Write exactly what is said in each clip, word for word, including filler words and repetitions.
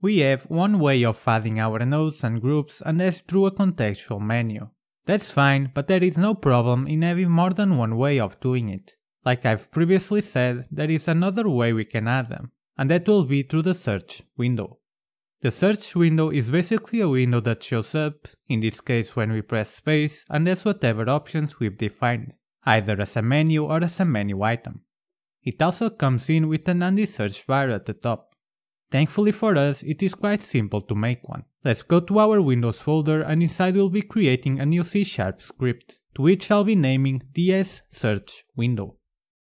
We have one way of adding our nodes and groups, and that's through a contextual menu. That's fine, but there is no problem in having more than one way of doing it. Like I've previously said, there is another way we can add them, and that will be through the search window. The search window is basically a window that shows up, in this case when we press space, and has whatever options we've defined, either as a menu or as a menu item. It also comes in with an handy search bar at the top. Thankfully for us, it is quite simple to make one. Let's go to our Windows folder, and inside we'll be creating a new C sharp script, to which I'll be naming ISearchWindowProvider.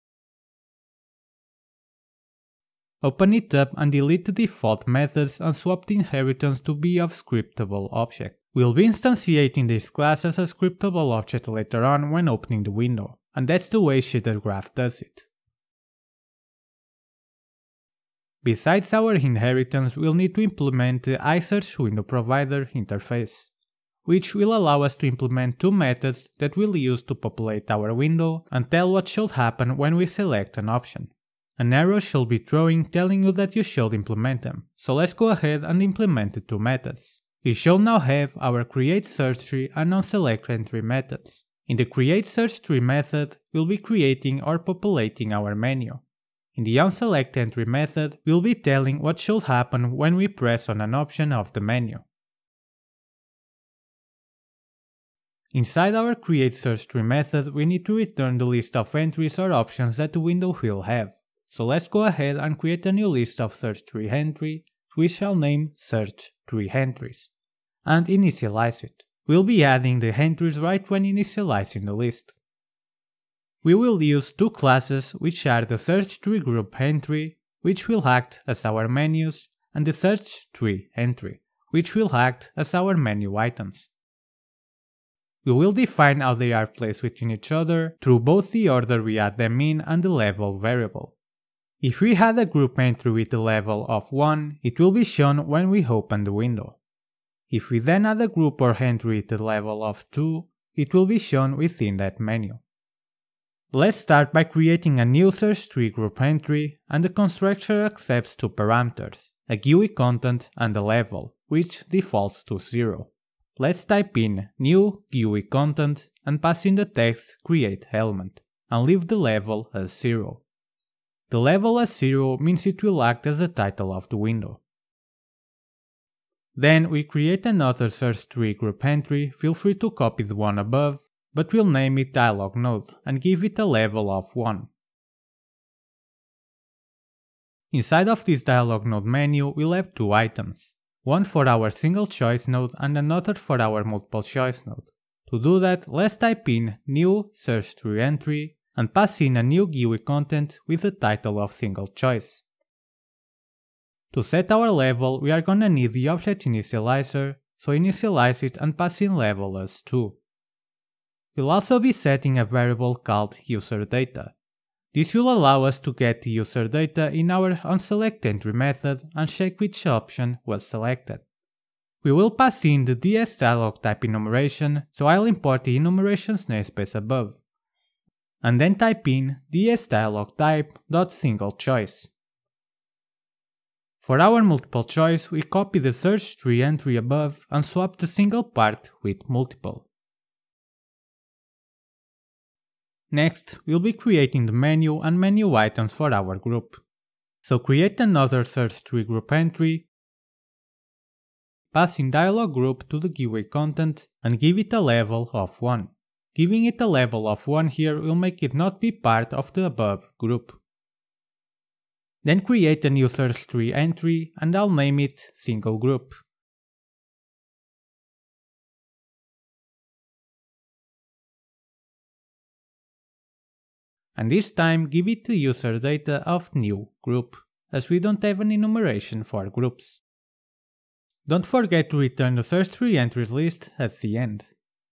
Open it up and delete the default methods and swap the inheritance to be of scriptable object. We'll be instantiating this class as a scriptable object later on when opening the window, and that's the way Shader Graph does it. Besides our inheritance, we'll need to implement the ISearchWindowProvider interface, which will allow us to implement two methods that we'll use to populate our window and tell what should happen when we select an option. An arrow should be throwing telling you that you should implement them, so let's go ahead and implement the two methods. We should now have our CreateSearchTree and OnSelectEntry methods. In the CreateSearchTree method, we'll be creating or populating our menu. In the OnSelectEntry method, we'll be telling what should happen when we press on an option of the menu. Inside our CreateSearchTree method, we need to return the list of entries or options that the window will have. So let's go ahead and create a new list of search tree entry, which shall name search tree entries, and initialize it. We'll be adding the entries right when initializing the list. We will use two classes, which are the search tree group entry, which will act as our menus, and the search tree entry, which will act as our menu items. We will define how they are placed within each other through both the order we add them in and the level variable. If we had a group entry with a level of one, it will be shown when we open the window. If we then add a group or entry with a level of two, it will be shown within that menu. Let's start by creating a new search tree group entry, and the constructor accepts two parameters, a G U I content and a level, which defaults to zero. Let's type in new G U I content and pass in the text create element, and leave the level as zero. The level as zero means it will act as the title of the window. Then we create another search tree group entry, feel free to copy the one above, but we'll name it dialog node and give it a level of one. Inside of this dialog node menu we'll have two items, one for our single choice node and another for our multiple choice node. To do that, let's type in new search tree entry and pass in a new G U I content with the title of single choice. To set our level, we are gonna need the object initializer, so initialize it and pass in level as two. We'll also be setting a variable called userData. This will allow us to get the user data in our OnSelectEntry method and check which option was selected. We will pass in the DSDialogType enumeration, so I'll import the enumerations namespace above. And then type in DSDialogType.singleChoice. For our multiple choice, we copy the search tree entry above and swap the single part with multiple. Next, we'll be creating the menu and menu items for our group. So create another search tree group entry, pass in dialog group to the G U I content and give it a level of one. Giving it a level of one here will make it not be part of the above group. Then create a new search tree entry and I'll name it single group. And this time give it the user data of new group, as we don't have an enumeration for groups. Don't forget to return the search tree entries list at the end.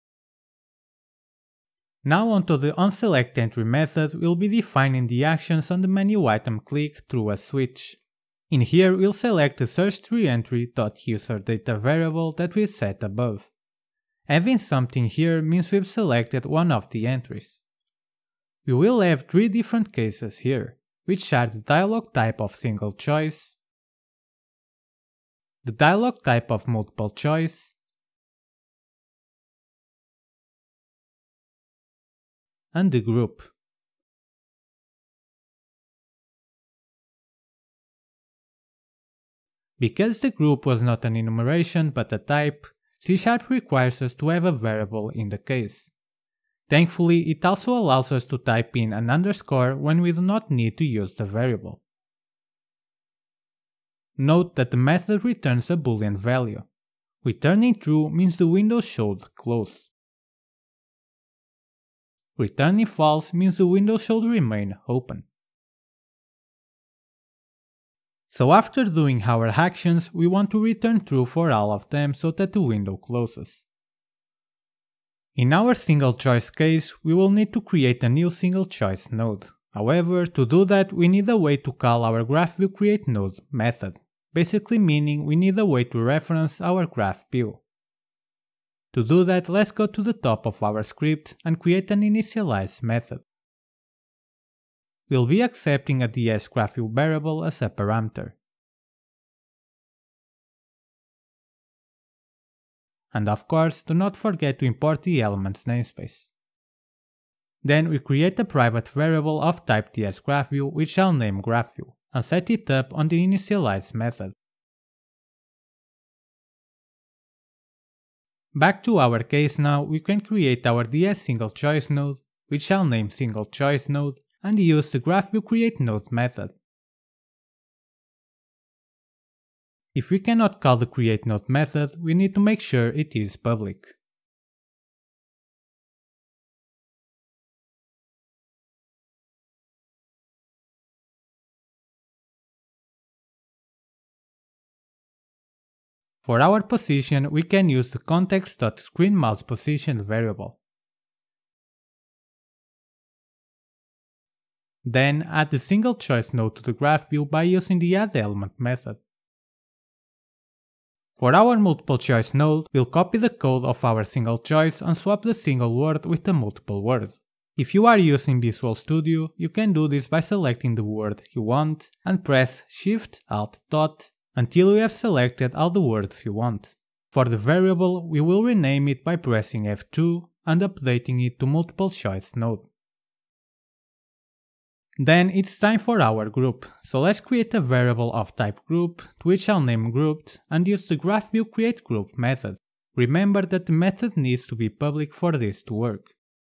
Now onto the OnSelectEntry method, we'll be defining the actions on the menu item click through a switch. In here we'll select the search tree entry.userData variable that we set above. Having something here means we've selected one of the entries. We will have three different cases here, which are the dialog type of single choice, the dialog type of multiple choice, and the group. Because the group was not an enumeration but a type, C Sharp requires us to have a variable in the case. Thankfully, it also allows us to type in an underscore when we do not need to use the variable. Note that the method returns a boolean value. Returning true means the window showed closed. Returning false means the window should remain open. So after doing our actions, we want to return true for all of them so that the window closes. In our single choice case, we will need to create a new single choice node. However, to do that, we need a way to call our GraphViewCreateNode method, basically meaning we need a way to reference our graph view. To do that, let's go to the top of our script and create an initialize method. We'll be accepting a dsGraphView variable as a parameter. And of course, do not forget to import the elements namespace. Then we create a private variable of type dsGraphView which I'll name GraphView, and set it up on the initialize method. Back to our case now, we can create our dsSingleChoice node, which I'll name SingleChoiceNode, and use the GraphViewCreateNode method. If we cannot call the createNode method, we need to make sure it is public. For our position, we can use the context.screenMousePosition variable. Then add the single choice node to the graph view by using the addElement method. For our multiple choice node, we'll copy the code of our single choice and swap the single word with the multiple word. If you are using Visual Studio, you can do this by selecting the word you want and press Shift Alt Dot until you have selected all the words you want. For the variable, we will rename it by pressing F two and updating it to multiple choice node. Then it's time for our group, so let's create a variable of type group, to which I'll name grouped, and use the GraphViewCreateGroup method. Remember that the method needs to be public for this to work.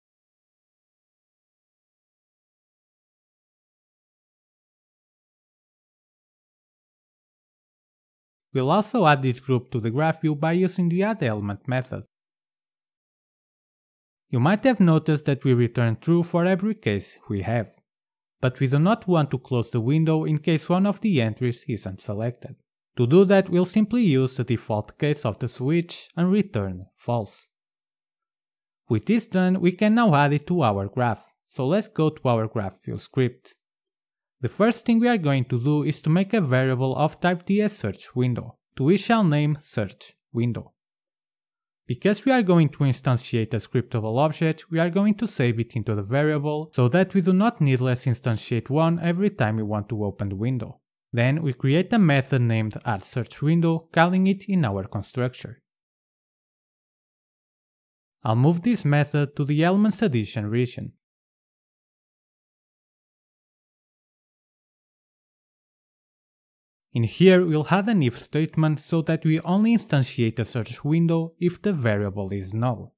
We'll also add this group to the graph view by using the addElement method. You might have noticed that we return true for every case we have, but we do not want to close the window in case one of the entries isn't selected. To do that, we'll simply use the default case of the switch and return false. With this done, we can now add it to our graph, so let's go to our GraphView script. The first thing we are going to do is to make a variable of type dsSearchWindow, to which I'll name SearchWindow. Because we are going to instantiate a scriptable object, we are going to save it into the variable so that we do not needless instantiate one every time we want to open the window. Then we create a method named addSearchWindow, calling it in our constructor. I'll move this method to the elements addition region. In here, we'll add an if statement so that we only instantiate a search window if the variable is null.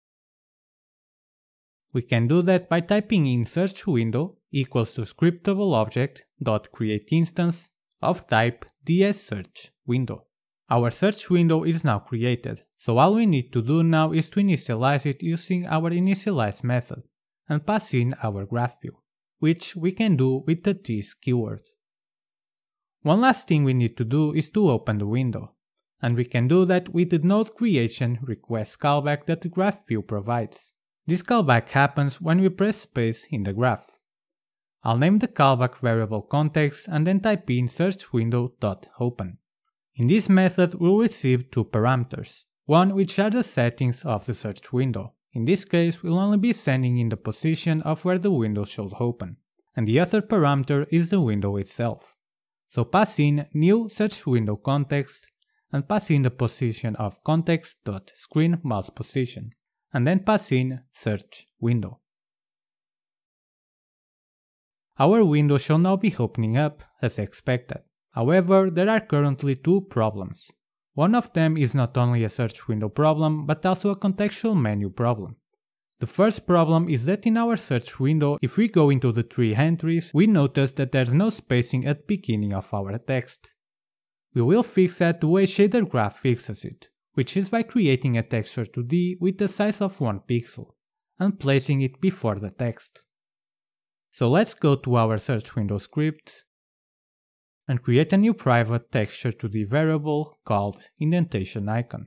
We can do that by typing in searchWindow equals to scriptable object dot create instance of type dsSearchWindow. Our search window is now created, so all we need to do now is to initialize it using our initialize method and pass in our graph view, which we can do with the this keyword. One last thing we need to do is to open the window, and we can do that with the node creation request callback that the graph view provides. This callback happens when we press space in the graph. I'll name the callback variable context and then type in searchWindow.open. In this method we'll receive two parameters, one which are the settings of the search window. In this case we'll only be sending in the position of where the window should open, and the other parameter is the window itself. So pass in new search window context and pass in the position of context.screenMousePosition, and then pass in search window. Our window shall now be opening up as expected. However, there are currently two problems. One of them is not only a search window problem, but also a contextual menu problem. The first problem is that in our search window, if we go into the three entries, we notice that there's no spacing at the beginning of our text. We will fix that the way Shader Graph fixes it, which is by creating a texture two D with the size of one pixel, and placing it before the text. So let's go to our search window script, and create a new private texture two D variable called Indentation icon.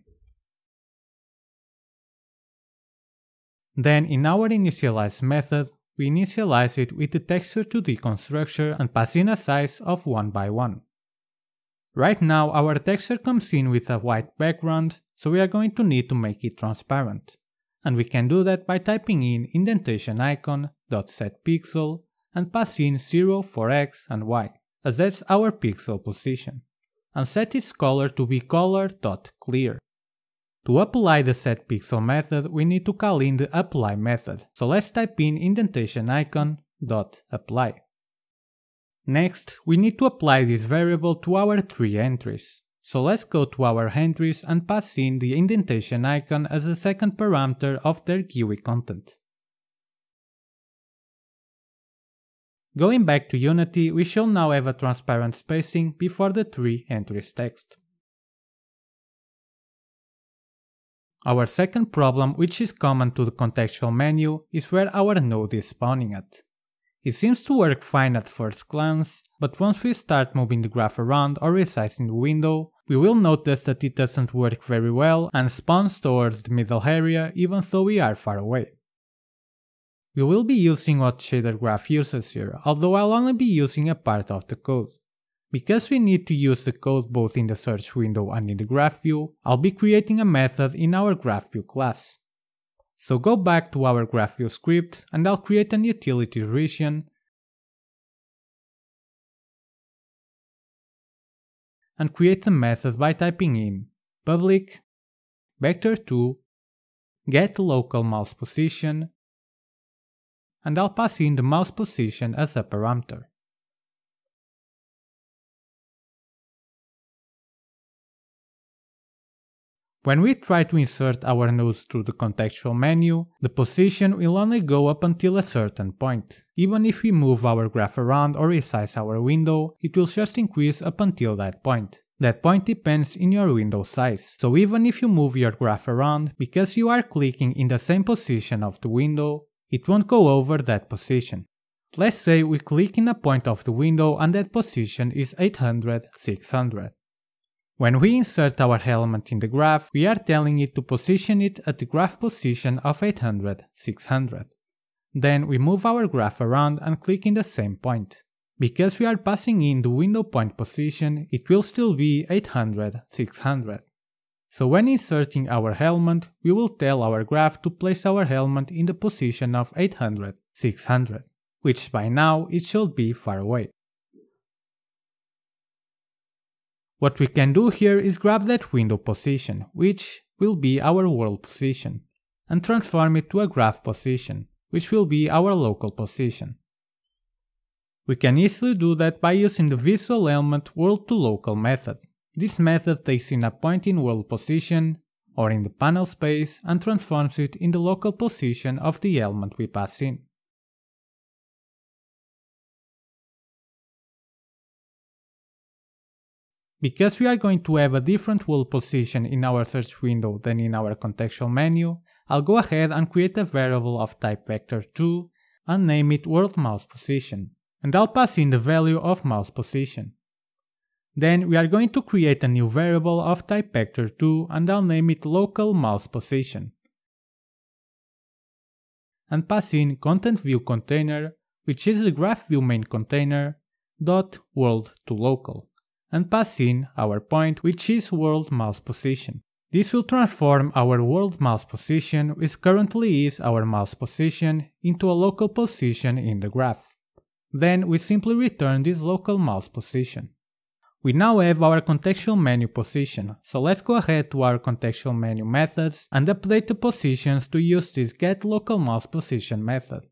Then in our initialize method, we initialize it with the texture two D constructor and pass in a size of one by one. Right now our texture comes in with a white background, so we are going to need to make it transparent. And we can do that by typing in indentation icon.setPixel and pass in zero for x and y, as that's our pixel position, and set its color to be color.clear. To apply the setPixel method, we need to call in the apply method, so let's type in indentation icon.apply. Next, we need to apply this variable to our three entries. So let's go to our entries and pass in the indentation icon as the second parameter of their G U I content. Going back to Unity, we shall now have a transparent spacing before the three entries text. Our second problem, which is common to the contextual menu, is where our node is spawning at. It seems to work fine at first glance, but once we start moving the graph around or resizing the window, we will notice that it doesn't work very well and spawns towards the middle area even though we are far away. We will be using what Shader Graph uses here, although I'll only be using a part of the code. Because we need to use the code both in the search window and in the graph view, I'll be creating a method in our graph view class. So go back to our graph view script and I'll create an utility region and create a method by typing in public vector two get local mouse position, and I'll pass in the mouse position as a parameter. When we try to insert our nodes through the contextual menu, the position will only go up until a certain point. Even if we move our graph around or resize our window, it will just increase up until that point. That point depends in your window size, so even if you move your graph around, because you are clicking in the same position of the window, it won't go over that position. Let's say we click in a point of the window and that position is eight hundred, six hundred. When we insert our element in the graph, we are telling it to position it at the graph position of eight hundred, six hundred. Then we move our graph around and click in the same point. Because we are passing in the window point position, it will still be eight hundred, six hundred. So when inserting our element, we will tell our graph to place our element in the position of eight hundred, six hundred, which by now it should be far away. What we can do here is grab that window position, which will be our world position, and transform it to a graph position, which will be our local position. We can easily do that by using the visual element world to local method. This method takes in a point in world position, or in the panel space, and transforms it in the local position of the element we pass in. Because we are going to have a different world position in our search window than in our contextual menu, I'll go ahead and create a variable of type vector two and name it world mouse position, and I'll pass in the value of mouse position. Then we are going to create a new variable of type vector two and I'll name it local mouse position, and pass in content view container, which is the graph view main container, dot world to local, and pass in our point, which is world mouse position. This will transform our world mouse position, which currently is our mouse position, into a local position in the graph. Then we simply return this local mouse position. We now have our contextual menu position, so let's go ahead to our contextual menu methods and update the positions to use this getLocalMousePosition method.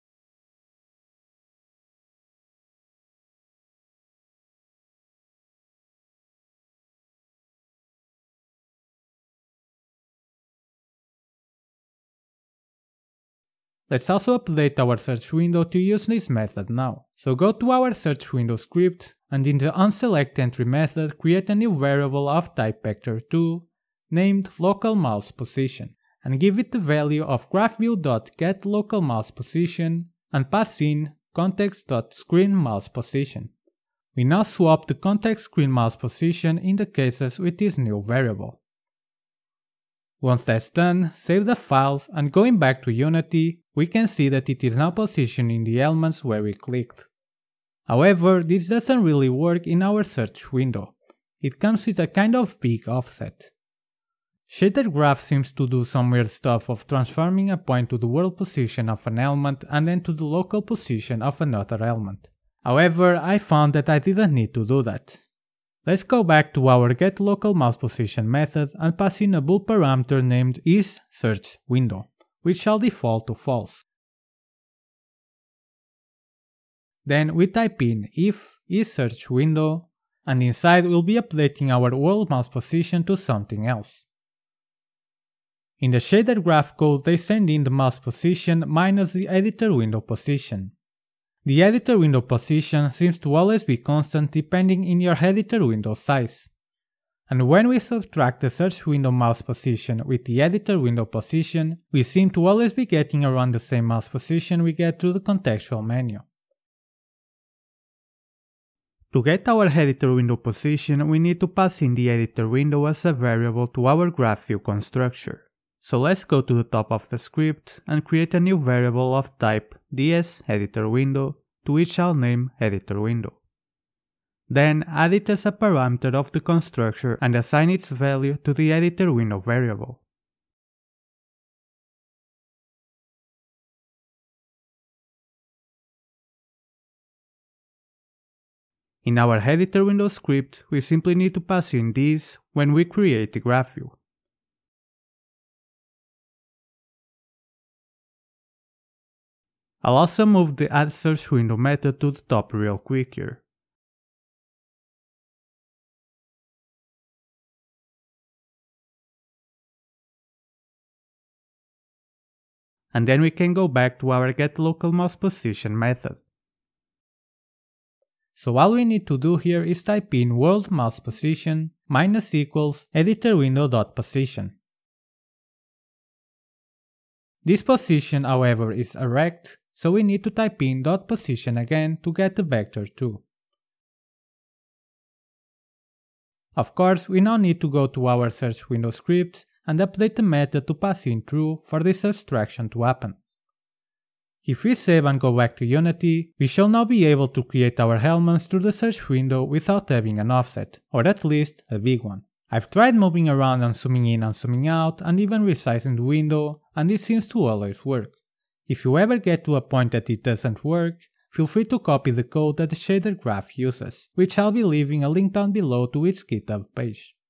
Let's also update our search window to use this method now. So go to our search window script and in the OnSelectEntry method create a new variable of type vector two named localMousePosition and give it the value of graphView.getLocalMousePosition and pass in context.screenMousePosition. We now swap the context screen mouse position in the cases with this new variable. Once that's done, save the files and going back to Unity, we can see that it is now positioned in the elements where we clicked. However, this doesn't really work in our search window. It comes with a kind of big offset. Shader Graph seems to do some weird stuff of transforming a point to the world position of an element and then to the local position of another element. However, I found that I didn't need to do that. Let's go back to our getLocalMousePosition method and pass in a bool parameter named IsSearchWindow, which shall default to false. Then we type in if IsSearchWindow, and inside we'll be updating our world mouse position to something else. In the shader graph code they send in the mouse position minus the editor window position. The editor window position seems to always be constant depending on your editor window size. And when we subtract the search window mouse position with the editor window position, we seem to always be getting around the same mouse position we get through the contextual menu. To get our editor window position, we need to pass in the editor window as a variable to our GraphView constructor. So let's go to the top of the script and create a new variable of type dsEditorWindow, to which I'll name editorWindow. Then add it as a parameter of the constructor and assign its value to the editorWindow variable. In our editor window script, we simply need to pass in this when we create the graph view. I'll also move the add search window method to the top real quick here. And then we can go back to our getLocalMousePosition method. So all we need to do here is type in worldMousePosition minus equals editorWindow.position. This position, however, is a rect, so we need to type in .position again to get the vector two. Of course, we now need to go to our search window script and update the method to pass in true for this abstraction to happen. If we save and go back to Unity, we shall now be able to create our elements through the search window without having an offset, or at least a big one. I've tried moving around and zooming in and zooming out and even resizing the window, and it seems to always work. If you ever get to a point that it doesn't work, feel free to copy the code that the shader graph uses, which I'll be leaving a link down below to its GitHub page.